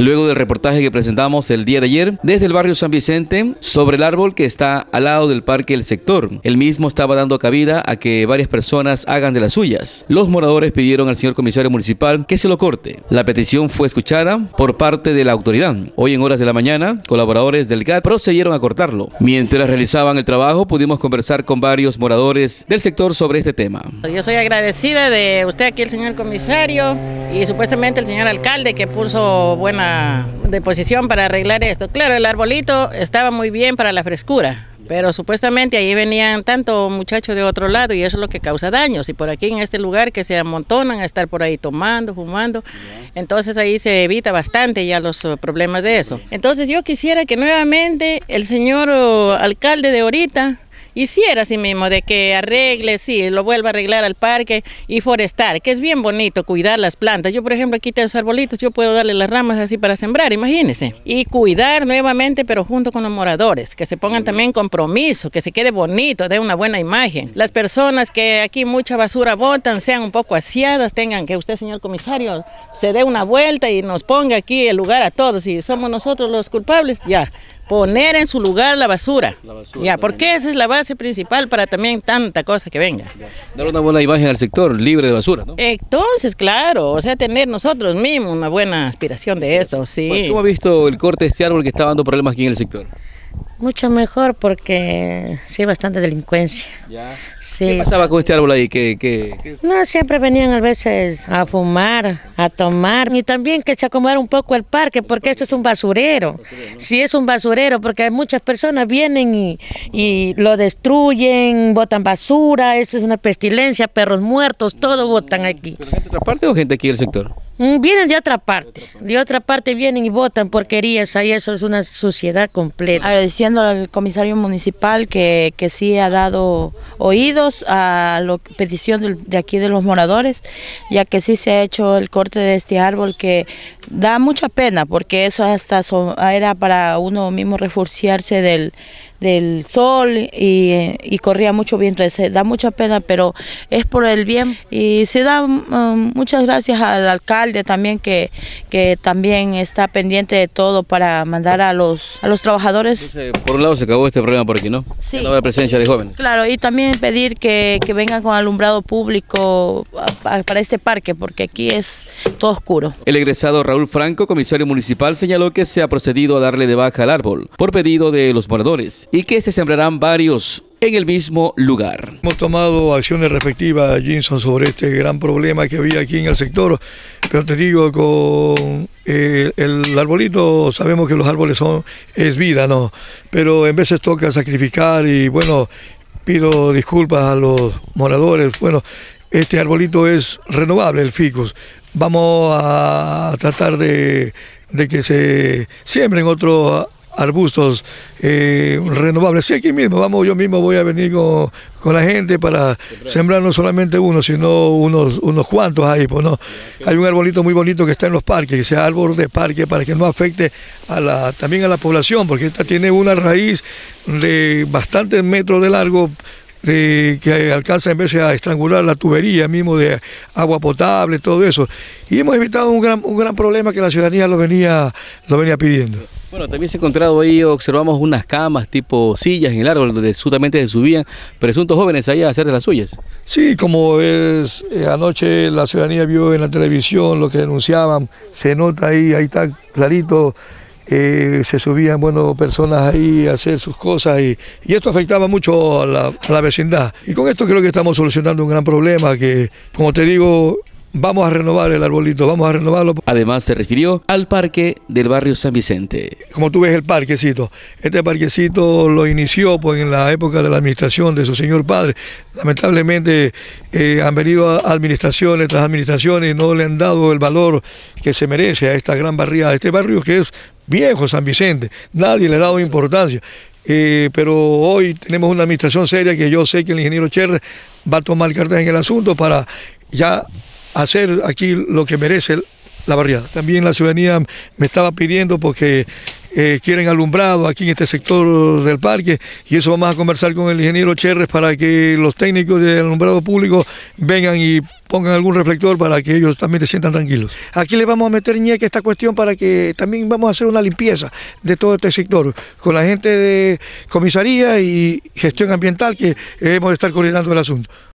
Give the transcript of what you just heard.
luego del reportaje que presentamos el día de ayer desde el barrio San Vicente sobre el árbol que está al lado del Parque El Sector. El mismo estaba dando cabida a que varias personas hagan de las suyas. Los moradores pidieron al señor comisario municipal que se lo corte. La petición fue escuchada por parte de la autoridad. Hoy en horas de la mañana, colaboradores del GAT procedieron a cortarlo. Mientras realizaban el trabajo, pudimos conversar con varios moradores del sector sobre este tema. Yo soy agradecida de usted aquí, el señor comisario, y supuestamente el señor alcalde que puso buena disposición para arreglar esto. Claro, el arbolito estaba muy bien para la frescura, pero supuestamente ahí venían tanto muchachos de otro lado y eso es lo que causa daños. Y por aquí en este lugar que se amontonan a estar por ahí tomando, fumando, entonces ahí se evita bastante ya los problemas de eso. Entonces yo quisiera que nuevamente el señor alcalde de ahorita hiciera así mismo, de que arregle, sí, lo vuelva a arreglar al parque y forestar, que es bien bonito cuidar las plantas. Yo, por ejemplo, aquí tengo los arbolitos, yo puedo darle las ramas así para sembrar, imagínense. Y cuidar nuevamente, pero junto con los moradores, que se pongan también compromiso, que se quede bonito, dé una buena imagen. Las personas que aquí mucha basura botan, sean un poco aseadas, tengan que usted, señor comisario, se dé una vuelta y nos ponga aquí el lugar a todos. Si somos nosotros los culpables, ya. Poner en su lugar la basura, ya, porque esa es la base principal para también tanta cosa que venga. Dar una buena imagen al sector, libre de basura, ¿no? Entonces, claro, o sea, tener nosotros mismos una buena aspiración de esto, sí. Pues, ¿cómo ha visto el corte de este árbol que está dando problemas aquí en el sector? Mucho mejor porque sí hay bastante delincuencia. ¿Ya? Sí. ¿Qué pasaba con este árbol ahí? No, siempre venían a veces a fumar, a tomar y también que se acomodara un poco el parque porque esto es un basurero. Sí es un basurero porque muchas personas vienen y lo destruyen, botan basura, eso es una pestilencia, perros muertos, todo botan aquí. ¿Pero gente de otra parte o gente aquí del sector? Vienen de otra parte vienen y botan porquerías, ahí eso es una suciedad completa. Agradeciendo al comisario municipal que sí ha dado oídos a la petición de aquí de los moradores, ya que sí se ha hecho el corte de este árbol que da mucha pena, porque eso hasta era para uno mismo refugiarse del sol y corría mucho viento, da mucha pena, pero es por el bien y se da muchas gracias al alcalde también que también está pendiente de todo para mandar a los trabajadores. Entonces, por un lado se acabó este problema por aquí, ¿no? Sí. La nueva presencia de jóvenes. Claro, y también pedir que vengan con alumbrado público para este parque, porque aquí es todo oscuro. El egresado Raúl Franco, comisario municipal, señaló que se ha procedido a darle de baja al árbol por pedido de los moradores y que se sembrarán varios en el mismo lugar. Hemos tomado acciones respectivas, Jinson, sobre este gran problema que había aquí en el sector, pero te digo, con el arbolito, sabemos que los árboles es vida, ¿no? Pero en veces toca sacrificar y bueno, pido disculpas a los moradores. Bueno, este arbolito es renovable, el ficus. Vamos a tratar de que se siembren otros arbustos renovables. Sí, aquí mismo, yo mismo voy a venir con la gente para sembrar no solamente uno, sino unos cuantos ahí, pues no. Hay un arbolito muy bonito que está en los parques, que sea árbol de parque para que no afecte también a la población, porque esta tiene una raíz de bastantes metros de largo, que alcanza en vez a estrangular la tubería mismo de agua potable, todo eso. Y hemos evitado un gran problema que la ciudadanía lo venía pidiendo. Bueno, también se ha encontrado ahí, observamos unas camas tipo sillas en el árbol donde justamente se subían presuntos jóvenes ahí a hacer de las suyas. Sí, como es anoche la ciudadanía vio en la televisión lo que denunciaban, se nota ahí está clarito. Se subían, personas ahí a hacer sus cosas y esto afectaba mucho a la vecindad. Y con esto creo que estamos solucionando un gran problema que, como te digo, vamos a renovar el arbolito, vamos a renovarlo. Además se refirió al parque del barrio San Vicente. Como tú ves el parquecito, este parquecito lo inició pues en la época de la administración de su señor padre. Lamentablemente han venido administraciones tras administraciones y no le han dado el valor que se merece a esta gran barriada, a este barrio que es viejo, San Vicente. Nadie le ha dado importancia. Pero hoy tenemos una administración seria que yo sé que el ingeniero Cherre va a tomar cartas en el asunto para ya hacer aquí lo que merece la barriada. También la ciudadanía me estaba pidiendo porque quieren alumbrado aquí en este sector del parque, y eso vamos a conversar con el ingeniero Cherres para que los técnicos del alumbrado público vengan y pongan algún reflector para que ellos también se sientan tranquilos. Aquí le vamos a meter ñeque esta cuestión para que también vamos a hacer una limpieza de todo este sector con la gente de comisaría y gestión ambiental, que hemos de estar coordinando el asunto.